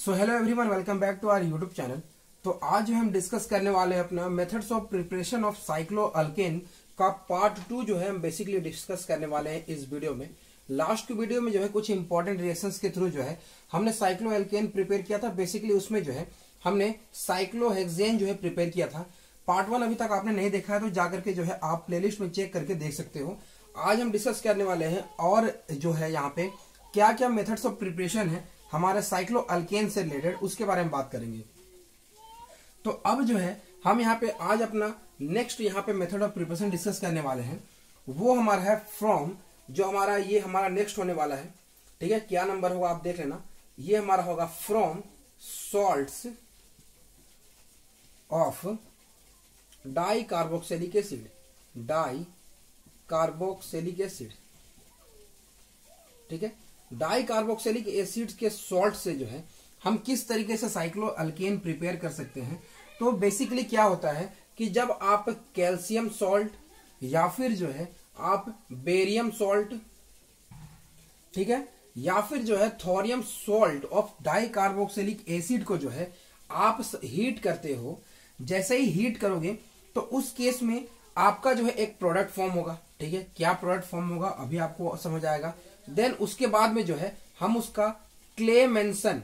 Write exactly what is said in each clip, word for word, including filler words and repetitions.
So hello everyone, welcome back to our YouTube channel. तो आज हम डिस्कस करने वाले हैं अपना methods of preparation of cycloalkane का पार्ट टू जो है हम बेसिकली डिस्कस करने वाले हैं इस वीडियो में। लास्ट की वीडियो में जो है कुछ इंपॉर्टेंट रिएक्शंस के थ्रू जो है हमने साइक्लोअल्केन प्रिपेयर किया था। बेसिकली उसमें जो है हमने साइक्लोहेक्सेन जो है प्रिपेयर किया था। पार्ट वन अभी तक आपने नहीं देखा है तो जाकर के जो है आप प्लेलिस्ट में चेक करके देख सकते हो। आज हम डिस्कस करने वाले हैं और जो है यहाँ पे क्या क्या मेथड्स ऑफ प्रिपरेशन है हमारे साइक्लोअल्केन से रिलेटेड, उसके बारे में बात करेंगे। तो अब जो है हम यहाँ पे आज अपना नेक्स्ट यहाँ पे मेथड ऑफ प्रिपरेशन डिस्कस करने वाले हैं। वो हमारा है फ्रॉम, जो हमारा ये हमारा नेक्स्ट होने वाला है। ठीक है, क्या नंबर होगा आप देख लेना। ये हमारा होगा from salts of di carboxylic acid, di carboxylic acid. ठीक है, डाई कार्बोक्सिलिक एसिड के सॉल्ट से जो है हम किस तरीके से साइक्लोअल्केन प्रिपेयर कर सकते हैं। तो बेसिकली क्या होता है कि जब आप कैल्शियम सॉल्ट या फिर जो है आप बेरियम सॉल्ट, ठीक है, या फिर जो है thorium salt of di carboxylic acid को जो है आप हीट करते हो, जैसे ही हीट करोगे तो उस केस में आपका जो है एक प्रोडक्ट फॉर्म होगा। ठीक है, क्या प्रोडक्ट फॉर्म होगा अभी आपको समझ आएगा। देन उसके बाद में जो है हम उसका क्लेमेंसन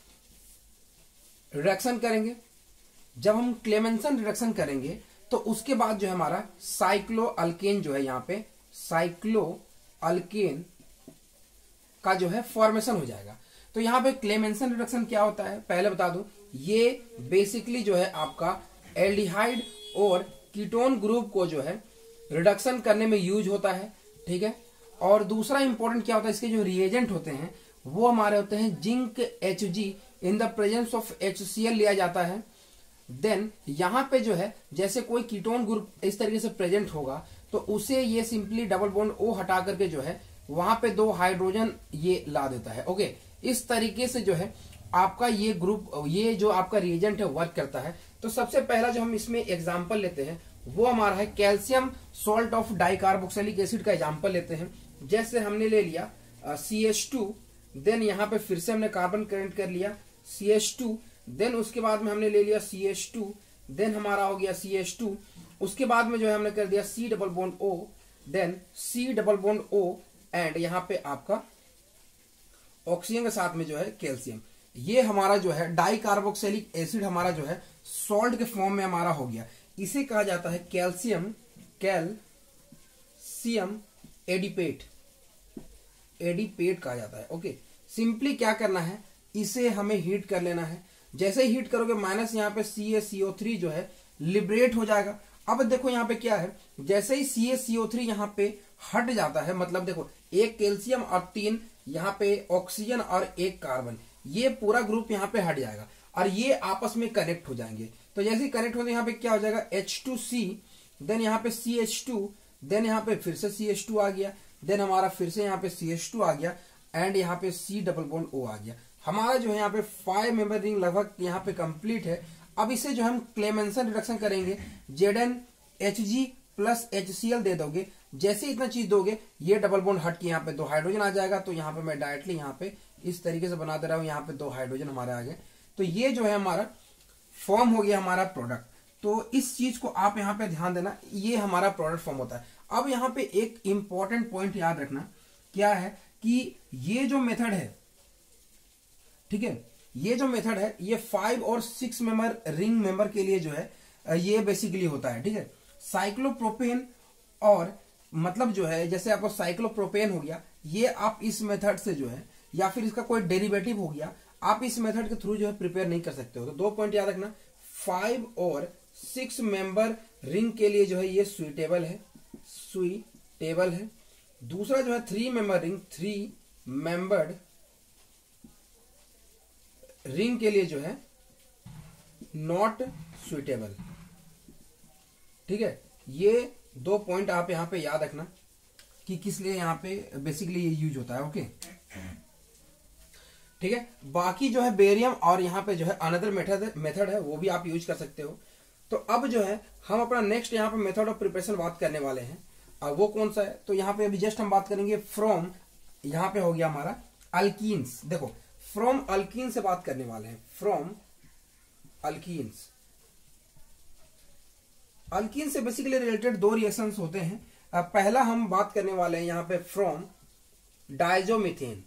रिडक्शन करेंगे। जब हम क्लेमेंसन रिडक्शन करेंगे तो उसके बाद जो है हमारा साइक्लोअल्केन जो है यहाँ पे साइक्लोअल्केन का जो है फॉर्मेशन हो जाएगा। तो यहाँ पे क्लेमेंसन रिडक्शन क्या होता है पहले बता दूं। ये बेसिकली जो है आपका एल्डिहाइड और कीटोन ग्रुप को जो है रिडक्शन करने में यूज होता है। ठीक है, और दूसरा इंपॉर्टेंट क्या होता है, इसके जो रिएजेंट होते हैं वो हमारे होते हैं zinc H G in the presence of H C L लिया जाता है। देन यहाँ पे जो है जैसे कोई कीटोन ग्रुप इस तरीके से प्रेजेंट होगा तो उसे ये सिंपली डबल बॉन्ड ओ हटा करके जो है वहां पे दो हाइड्रोजन ये ला देता है। ओके, इस तरीके से जो है आपका ये ग्रुप, ये जो आपका रिएजेंट है वर्क करता है। तो सबसे पहला जो हम इसमें एग्जाम्पल लेते हैं वो हमारा है calcium salt of dicarboxylic acid का एग्जाम्पल लेते हैं। जैसे हमने ले लिया सी एच टू, देन यहाँ पे फिर से हमने कार्बन करेंट कर लिया सी एच टू, देन उसके बाद में हमने ले लिया सी एच टू, देन हमारा हो गया सी एच टू, उसके बाद में जो है हमने कर दिया C double bond O, then C double bond O and यहाँ पे आपका ऑक्सीजन के साथ में जो है कैल्शियम। ये हमारा जो है डाई कार्बोक्सिलिक एसिड हमारा जो है सॉल्ट के फॉर्म में हमारा हो गया। इसे कहा जाता है कैल्शियम कैल्शियम एडिपेट, एडिपेट कहा जाता है। ओके, सिंपली क्या करना है, इसे हमें हीट कर लेना है। जैसे ही हीट करोगे माइनस यहाँ पे सी ए सी ओ थ्री जो है लिबरेट हो जाएगा। अब देखो यहाँ पे क्या है, जैसे ही सी ए सी ओ थ्री यहाँ पे हट जाता है, मतलब देखो एक कैल्शियम और तीन यहाँ पे ऑक्सीजन और एक कार्बन, ये पूरा ग्रुप यहाँ पे हट जाएगा और ये आपस में कनेक्ट हो जाएंगे। तो जैसे ही कनेक्ट होते यहाँ पे क्या हो जाएगा एच टू सी, देन यहाँ पे सी एच टू, देन यहाँ पे फिर से सी एच टू आ गया, देन हमारा फिर से यहाँ पे सी एच टू आ गया एंड यहाँ पे सी डबल बॉन्ड ओ आ गया। हमारा जो है यहाँ पे फाइव मेंबर रिंग लगभग यहाँ पे कंप्लीट है। अब इसे जो हम क्लेमेंसन रिडक्शन करेंगे, Z N H G plus H C L दे दोगे। जैसे इतना चीज दोगे ये डबल बॉन्ड हट के यहाँ पे दो हाइड्रोजन आ जाएगा। तो यहाँ पे मैं डायरेक्टली यहाँ पे इस तरीके से बना दे रहा हूँ, यहाँ पे दो हाइड्रोजन हमारे आ गए। तो ये जो है हमारा फॉर्म हो गया हमारा प्रोडक्ट। तो इस चीज को आप यहाँ पे ध्यान देना, ये हमारा प्रोडक्ट फॉर्म होता है। अब यहाँ पे एक इंपॉर्टेंट पॉइंट याद रखना, क्या है कि ये जो मेथड है, ठीक है, ये जो मेथड है ये फाइव और सिक्स मेंबर रिंग मेंबर के लिए जो है ये बेसिकली होता है। ठीक है, साइक्लोप्रोपेन और मतलब जो है जैसे आपको साइक्लोप्रोपेन हो गया, ये आप इस मेथड से जो है या फिर इसका कोई डेरिवेटिव हो गया, आप इस मेथड के थ्रू जो है प्रिपेयर नहीं कर सकते हो। तो दो पॉइंट याद रखना, फाइव और सिक्स मेंबर रिंग के लिए जो है ये सुइटेबल है, सुइटेबल है। दूसरा जो है three member ring, three membered ring के लिए जो है नॉट सुइटेबल। ठीक है, ये दो पॉइंट आप यहां पे याद रखना कि किस लिए यहां पे बेसिकली ये यूज होता है। ओके, ठीक है, बाकी जो है बेरियम और यहाँ पे जो है अनदर मेथड मेथड है वो भी आप यूज कर सकते हो। तो अब जो है हम अपना नेक्स्ट यहाँ पे मेथड ऑफ प्रिपरेशन बात करने वाले हैं। अब वो कौन सा है, तो यहाँ पे अभी जस्ट हम बात करेंगे फ्रॉम, यहाँ पे हो गया हमारा अल्कीन्स। देखो फ्रॉम अल्कीन से बात करने वाले हैं, फ्रॉम अल्कीन्स। अल्कीन से बेसिकली रिलेटेड दो रिएक्शंस होते हैं। अब पहला हम बात करने वाले हैं यहाँ पे फ्रॉम डाइजोमीथेन।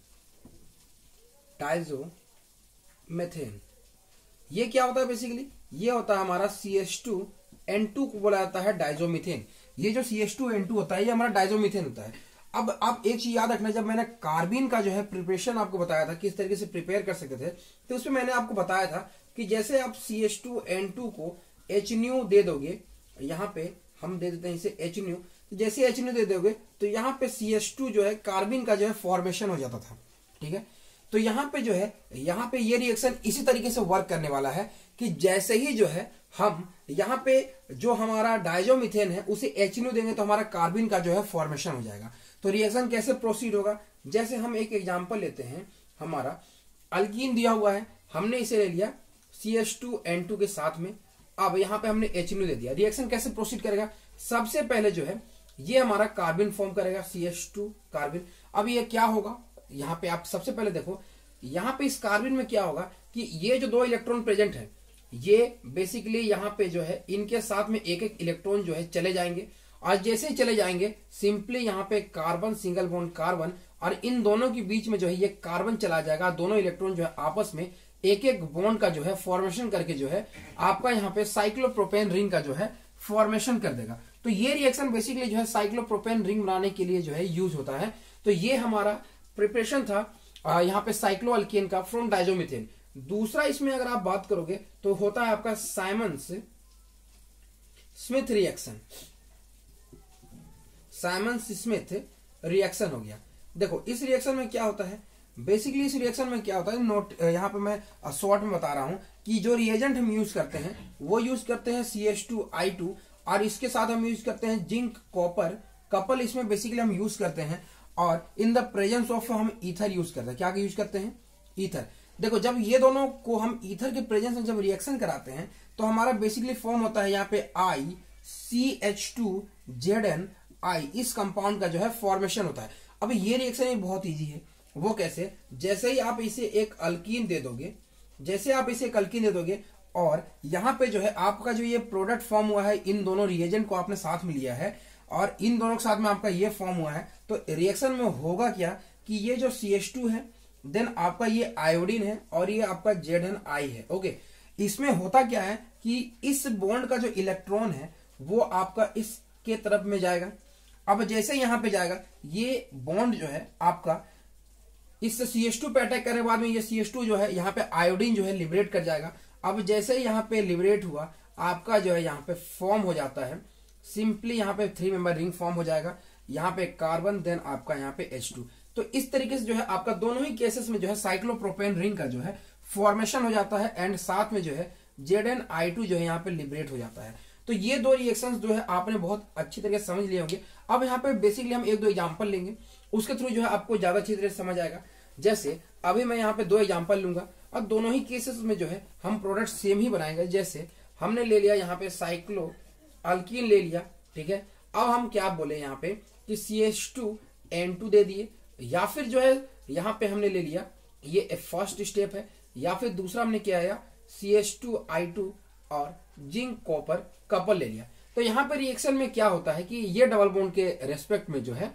डाइजोमीथेन ये क्या होता है बेसिकली, ये होता है हमारा C H two N two को बोला जाता है डाइजोमीथेन। ये जो C H two N two होता है ये हमारा डाइजोमीथेन होता है। अब आप एक चीज याद रखना, जब मैंने कार्बिन का जो है प्रिपरेशन आपको बताया था किस तरीके से प्रिपेयर कर सकते थे, तो उसमें मैंने आपको बताया था कि जैसे आप C H two N two को एच न्यू दे दोगे, यहाँ पे हम दे देते हैं इसे एच न्यू, जैसे एच न्यू दे दोगे तो यहाँ पे सी एच टू जो है कार्बिन का जो है फॉर्मेशन हो जाता था। ठीक है, तो यहाँ पे जो है यहाँ पे ये रिएक्शन इसी तरीके से वर्क करने वाला है कि जैसे ही जो है हम यहाँ पे जो हमारा डाइजोमीथेन है उसे एच न्यू देंगे तो हमारा कार्बिन का जो है फॉर्मेशन हो जाएगा। तो रिएक्शन कैसे प्रोसीड होगा, जैसे हम एक एग्जांपल लेते हैं, हमारा अल्कीन दिया हुआ है, हमने इसे ले लिया C H two N two के साथ में, अब यहाँ पे हमने एच न्यू दे दिया। रिएक्शन कैसे प्रोसीड करेगा, सबसे पहले जो है ये हमारा कार्बिन फॉर्म करेगा सी एच टू कार्बिन। अब ये क्या होगा, यहाँ पे आप सबसे पहले देखो, यहाँ पे इस कार्बिन में क्या होगा कि ये जो दो इलेक्ट्रॉन प्रेजेंट है ये बेसिकली यहाँ पे जो है इनके साथ में एक एक इलेक्ट्रॉन जो है चले जाएंगे, और जैसे ही चले जाएंगे सिंपली यहाँ पे कार्बन सिंगल बॉन्ड कार्बन, और इन दोनों के बीच में जो है ये कार्बन चला जाएगा, दोनों इलेक्ट्रॉन जो है आपस में एक एक बॉन्ड का जो है फॉर्मेशन करके जो है आपका यहाँ पे साइक्लोप्रोपेन रिंग का जो है फॉर्मेशन कर देगा। तो ये रिएक्शन बेसिकली जो है साइक्लोप्रोपेन रिंग बनाने के लिए जो है यूज होता है। तो ये हमारा प्रिपरेशन था यहाँ पे साइक्लोअल्केन का फ्रॉम डाइजोमीथेन। दूसरा इसमें अगर आप बात करोगे तो होता है आपका Simmons Smith reaction. Simmons Smith reaction हो गया। देखो इस रिएक्शन में क्या होता है, बेसिकली इस रिएक्शन में क्या होता है, नोट यहाँ पे मैं शॉर्ट में बता रहा हूं कि जो रिएजेंट हम यूज करते हैं वो यूज करते हैं C H two I two, और इसके साथ हम यूज करते हैं जिंक कॉपर कपल, इसमें बेसिकली हम यूज करते हैं, और इन द प्रेजेंस ऑफ हम ईथर यूज करते हैं। क्या यूज करते हैं, ईथर। देखो जब ये दोनों को हम ईथर के प्रेजेंस में जब रिएक्शन कराते हैं तो हमारा बेसिकली फॉर्म होता है यहाँ पे I C H two Z N I, इस कंपाउंड का जो है फॉर्मेशन होता है। अब ये रिएक्शन बहुत ईजी है, वो कैसे, जैसे ही आप इसे एक अल्कीन दे दोगे, जैसे आप इसे एक अल्कीन दे दोगे और यहाँ पे जो है आपका जो ये प्रोडक्ट फॉर्म हुआ है, इन दोनों रिएजेंट को आपने साथ में लिया है और इन दोनों के साथ में आपका ये फॉर्म हुआ है, तो रिएक्शन में होगा क्या कि ये जो सी एच टू है, देन आपका ये आयोडीन है और ये आपका जेड एन आई है। ओके, इसमें होता क्या है कि इस बॉन्ड का जो इलेक्ट्रॉन है वो आपका इसके तरफ में जाएगा। अब जैसे यहां पे जाएगा ये बॉन्ड जो है आपका इस सी एच टू पे अटैक करने के बाद में ये सी एच टू जो है यहाँ पे आयोडीन जो है लिबरेट कर जाएगा। अब जैसे ही यहाँ पे लिबरेट हुआ आपका जो है यहाँ पे फॉर्म हो जाता है, सिंपली यहाँ पे थ्री मेंबर रिंग फॉर्म हो जाएगा, यहाँ पे कार्बन, देन आपका यहाँ पे एच टू। तो इस तरीके से जो है आपका दोनों ही केसेस में जो है साइक्लोप्रोपेन रिंग का जो है फॉर्मेशन हो जाता है, एंड साथ में जो है जेड एन आई टू जो है यहाँ पे लिबरेट हो जाता है। तो ये दो रिएक्शंस जो है आपने बहुत अच्छी तरीके से समझ लिए होंगे। अब यहाँ पे बेसिकली हम एक दो एग्जांपल लेंगे, उसके थ्रू जो है आपको ज्यादा अच्छी तरह से समझ आएगा। जैसे अभी मैं यहाँ पे दो एग्जांपल लूंगा और दोनों ही केसेस में जो है हम प्रोडक्ट सेम ही बनाएंगे। जैसे हमने ले लिया यहाँ पे साइक्लो अल्कीन ले लिया, ठीक है। अब हम क्या बोले यहाँ पे कि C H two N two दे दिए, या फिर जो है यहाँ पे हमने ले लिया ये फर्स्ट स्टेप है, या फिर दूसरा हमने क्या आया C H two I two और जिंक कॉपर कपल ले लिया। तो यहाँ पे रिएक्शन में क्या होता है कि ये डबल बॉन्ड के रेस्पेक्ट में जो है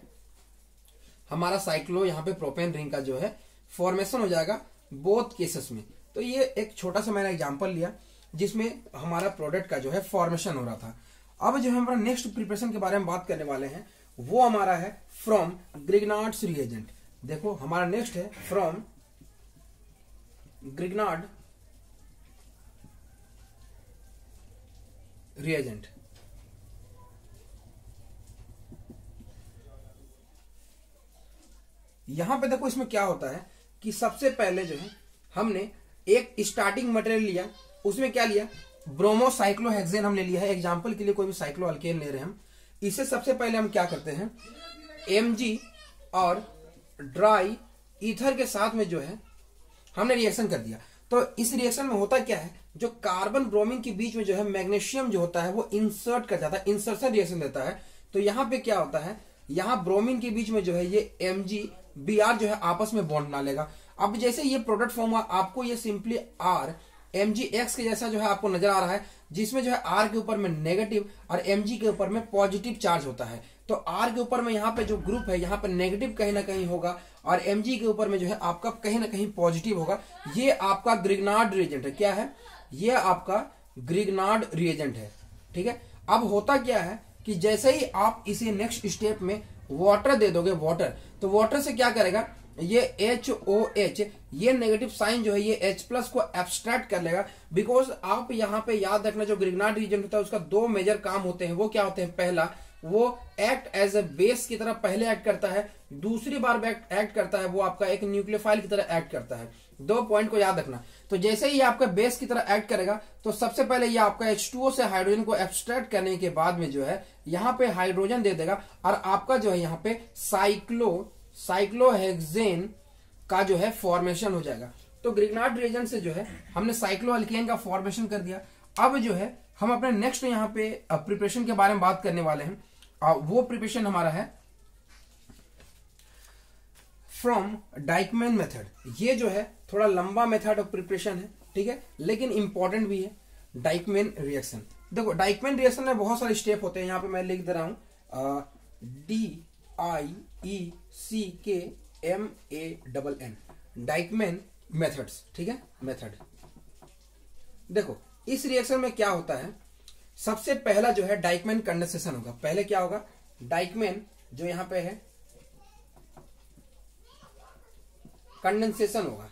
हमारा साइक्लो यहाँ पे प्रोपेन रिंग का जो है फॉर्मेशन हो जाएगा बोथ केसेस में। तो ये एक छोटा सा मैंने एग्जांपल लिया जिसमें हमारा प्रोडक्ट का जो है फॉर्मेशन हो रहा था। अब जो हमारा नेक्स्ट प्रिपरेशन के बारे में बात करने वाले हैं वो हमारा है फ्रॉम ग्रिग्नार्ड्स रिएजेंट। देखो हमारा नेक्स्ट है फ्रॉम ग्रिग्नार्ड रिएजेंट। यहां पे देखो इसमें क्या होता है कि सबसे पहले जो है हमने एक स्टार्टिंग मटेरियल लिया, उसमें क्या लिया ब्रोमोसाइक्लोहेक्सेन हम ले लिया है। एग्जांपल के लिए कोई भी साइक्लो अल्केन ले रहे हैं हम, इसे सबसे पहले हम क्या करते हैं एम जी और ड्राई ईथर के साथ में जो है हमने रिएक्शन कर दिया। तो इस रिएक्शन में होता क्या है, जो कार्बन ब्रोमीन के बीच में जो है मैग्नीशियम जो होता है वो इंसर्ट कर जाता है, इंसर्शन रिएक्शन देता है। तो यहाँ पे क्या होता है, यहाँ ब्रोमीन के बीच में जो है ये एम जी बी आर जो है आपस में बॉन्ड बना लेगा। अब जैसे ये प्रोडक्ट फॉर्म हुआ, आपको ये simply R M G X के जैसा जो है आपको नजर आ रहा है, जिसमें जो है आर के ऊपर में नेगेटिव और एम जी के ऊपर में पॉजिटिव चार्ज होता है। तो आर के ऊपर में यहाँ पे जो ग्रुप है यहाँ पे नेगेटिव कहीं ना कहीं होगा और एम जी के ऊपर में जो है आपका कहीं ना कहीं पॉजिटिव होगा। ये आपका ग्रिग्नार्ड रिएजेंट है। क्या है? ये आपका ग्रिग्नार्ड रिएजेंट है। ठीक है। अब होता क्या है कि जैसे ही आप इसे नेक्स्ट स्टेप में वाटर दे दोगे, वाटर, तो वाटर से क्या करेगा, ये एच ओ एच, ये नेगेटिव साइन जो है ये H प्लस को एब्स्ट्रैक्ट कर लेगा। बिकॉज आप यहाँ पे याद रखना, जो ग्रिग्नार्ड रीजन होता है उसका दो मेजर काम होते हैं। वो क्या होते हैं? पहला, वो एक्ट एज ए बेस की तरह पहले एक्ट करता है, दूसरी बार एक्ट करता है वो आपका एक न्यूक्लियोफाइल की तरह एक्ट करता है। दो पॉइंट को याद रखना। तो जैसे ही आपका बेस की तरह एक्ट करेगा तो सबसे पहले ये आपका एच टू ओ से हाइड्रोजन को एब्स्ट्रैक्ट करने के बाद में जो है यहाँ पे हाइड्रोजन दे देगा और आपका जो है यहाँ पे साइक्लो साइक्लोहेक्सेन का जो है फॉर्मेशन हो जाएगा। तो ग्रिग्नार्ड रिएजेंट से जो है हमने साइक्लोअल्केन का फॉर्मेशन कर दिया। अब जो है हम अपने नेक्स्ट यहाँ पे प्रिपरेशन के बारे में बात करने वाले हैं। वो प्रिपरेशन हमारा है फ्रॉम डाइकमैन मेथड। ये जो है थोड़ा लंबा मेथड ऑफ प्रिपरेशन है, ठीक है, लेकिन इंपॉर्टेंट भी है। डाइकमैन रिएक्शन, देखो डाइकमैन रिएक्शन में बहुत सारे स्टेप होते हैं। यहाँ पे मैं लिख दे रहा हूं D I E C K M A double N, Dieckmann methods. ठीक है, मेथड। देखो इस रिएक्शन में क्या होता है, सबसे पहला जो है डाइकमैन कंडेंसेशन होगा। पहले क्या होगा, डाइकमैन जो यहां पे है कंडेंसेशन होगा,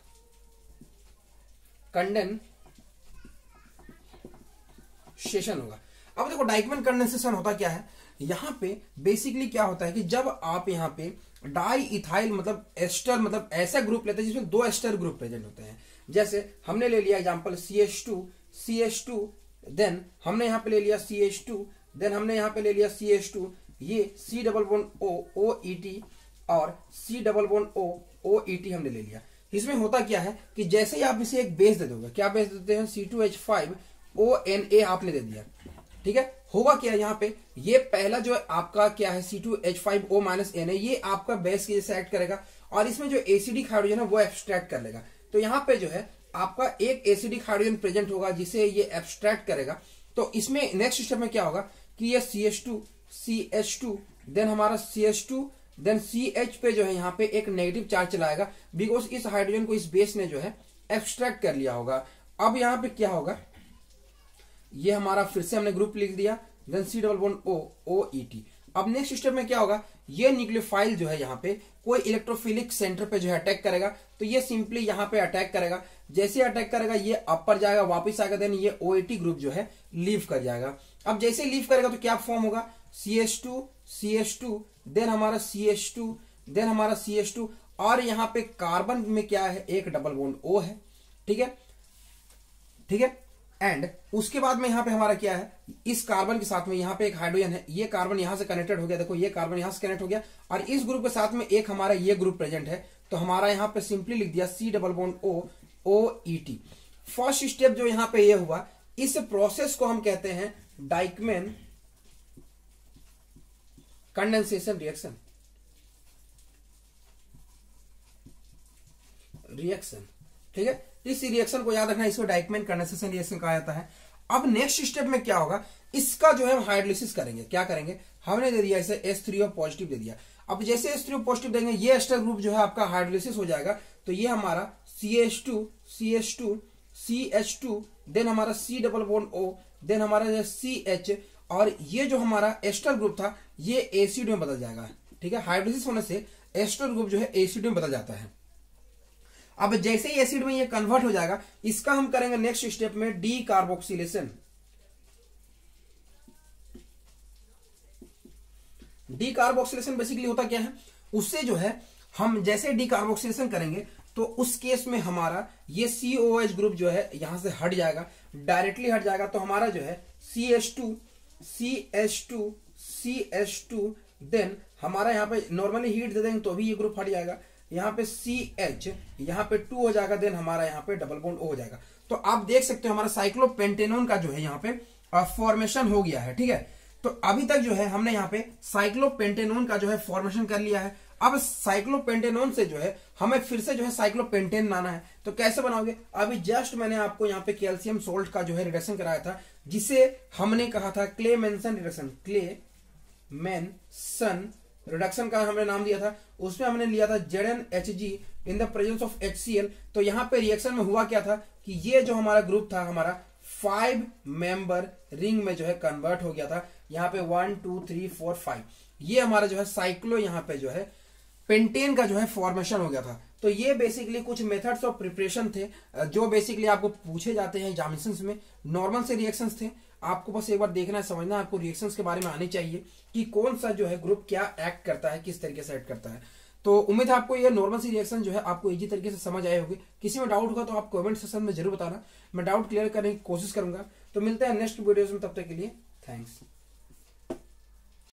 कंडेंसेशन होगा। अब देखो डाइकमैन कंडेंसेशन होता क्या है, यहां पे बेसिकली क्या होता है कि जब आप यहां पे डाई इथाइल मतलब एस्टर मतलब ऐसा ग्रुप लेते हैं जिसमें दो एस्टर ग्रुप प्रेजेंट होते हैं। जैसे हमने ले लिया example C H two, C H two, then हमने यहां पे ले लिया सी एच टू, देन हमने यहां पे ले लिया सी एच टू, ये C double bond O O E T और C double bond O O E T हमने ले लिया। इसमें होता क्या है कि जैसे ही आप इसे एक बेस दे दोगे, क्या बेस देते हैं, C two H five O N A आपने दे दिया। ठीक है, होगा क्या यहाँ पे, ये पहला जो है आपका क्या है C two H five O minus N है, ये आपका बेस के जैसे एक्ट करेगा और इसमें जो एसिडिक हाइड्रोजन है वो एब्स्ट्रैक्ट कर लेगा। तो यहाँ पे जो है आपका एक एसिडिक हाइड्रोजन प्रेजेंट होगा जिसे ये एब्स्ट्रैक्ट करेगा। तो इसमें नेक्स्ट स्टेप में क्या होगा कि ये C H two, C H two, then हमारा C H two, then C H पे जो है यहाँ पे एक नेगेटिव चार्ज चलाएगा बिकॉज इस हाइड्रोजन को इस बेस ने जो है एब्स्ट्रैक्ट कर लिया होगा। अब यहाँ पे क्या होगा, ये हमारा फिर से हमने ग्रुप लिख दिया, then C double bond O O E T। अब नेक्स्ट स्टेप में क्या होगा, ये न्यूक्लियोफाइल जो है यहाँ पे कोई इलेक्ट्रोफिलिक सेंटर पे जो है अटैक करेगा। तो ये सिंपली यहाँ पे अटैक करेगा, जैसे अटैक करेगा ये अपर जाएगा, वापस आएगा, देन ये O A T ग्रुप जो है लीव कर जाएगा। अब जैसे लीव करेगा तो क्या फॉर्म होगा, C H two, C H two, then हमारा सी एच टू, देन हमारा सी एच टू और यहाँ पे कार्बन में क्या है, एक डबल बॉन्ड O है। ठीक है, ठीक है, एंड उसके बाद में यहाँ पे हमारा क्या है, इस कार्बन के साथ में यहाँ पे एक हाइड्रोजन है, ये कार्बन यहाँ से कनेक्टेड हो गया, देखो ये कार्बन यहाँ से कनेक्ट हो गया और इस ग्रुप के साथ में एक हमारा ये ग्रुप प्रेजेंट है। तो हमारा यहाँ पे सिंपली लिख दिया C double bond O O E T। First step जो यहाँ पे ये हुआ, इस प्रोसेस को हम कहते हैं डाइकमैन कंडेंसेशन रिएक्शन रिएक्शन ठीक है, इस रिएक्शन को याद रखना, इसको डाइकमैन कंडेंसेशन रिएक्शन कहा जाता है। अब नेक्स्ट स्टेप में क्या होगा, इसका जो है हम हाइड्रोलिसिस करेंगे। क्या करेंगे, हमने दे दिया इसे एस थ्री ओ पॉजिटिव दे दिया। अब जैसे एस थ्री ओ पॉजिटिव देंगे ये एस्टर ग्रुप जो है आपका हाइड्रोलिसिस हो जाएगा। तो ये हमारा C H two, C H two, C H two, then हमारा C double bond O, then हमारा सी एच और ये जो हमारा एस्टर ग्रुप था ये एसिड में बदल जाएगा। ठीक है, हाइड्रोलिसिस होने से एस्टर ग्रुप जो है एसिड में बदल जाता है। अब जैसे ही एसिड में ये कन्वर्ट हो जाएगा, इसका हम करेंगे नेक्स्ट स्टेप में decarboxylation. Decarboxylation basically होता क्या है, उससे जो है हम जैसे डी कार्बोक्सिलेशन करेंगे तो उस केस में हमारा ये सी ओ एच ग्रुप जो है यहां से हट जाएगा, डायरेक्टली हट जाएगा। तो हमारा जो है C H two, C H two, C H two, then हमारा यहाँ पे नॉर्मली हीट दे देंगे तो भी ये ग्रुप हट जाएगा। यहाँ पे सी एच, यहाँ पे टू हो जाएगा, देन हमारा यहाँ पे डबल बॉन्ड O हो जाएगा। तो आप देख सकते हो हमारा साइक्लोपेंटेनोन का जो है यहाँ पे फॉर्मेशन हो गया है। ठीक है, तो अभी तक जो है हमने यहाँ पे साइक्लोपेंटेनोन का जो है फॉर्मेशन कर लिया है। अब साइक्लोपेंटेनोन से जो है हमें फिर से जो है साइक्लोपेंटेन बनाना है, तो कैसे बनाओगे? अभी जस्ट मैंने आपको यहाँ पे कैल्शियम सोल्ट का जो है रिडक्शन कराया था, जिसे हमने कहा था क्लेमेंसन रिडक्शन। क्लेमेंसन रिडक्शन का हमने नाम दिया था, उसमें हमने लिया था Z N H G in the presence of H C L. तो यहाँ पे रिएक्शन में हुआ क्या था कि ये जो हमारा ग्रुप था हमारा फाइव मेंबर रिंग में जो है कन्वर्ट हो गया था। यहाँ पे one two three four five, ये हमारा जो है साइक्लो यहाँ पे जो है पेंटेन का जो है फॉर्मेशन हो गया था। तो ये बेसिकली कुछ मेथड्स ऑफ प्रिपरेशन थे जो बेसिकली आपको पूछे जाते हैं एग्जामिनेशंस में। नॉर्मल से रिएक्शंस थे, आपको बस एक बार देखना है, समझना, आपको रिएक्शंस के बारे में आनी चाहिए कि कौन सा जो है ग्रुप क्या एक्ट करता है, किस तरीके से एक्ट करता है। तो उम्मीद है आपको ये नॉर्मल सी रिएक्शन जो है आपको इजी तरीके से समझ आए होंगे। किसी में डाउट होगा तो आप कमेंट सेक्शन में जरूर बताना, मैं डाउट क्लियर करने की कोशिश करूंगा। तो मिलते हैं नेक्स्ट वीडियोस में, तब तक के लिए थैंक्स।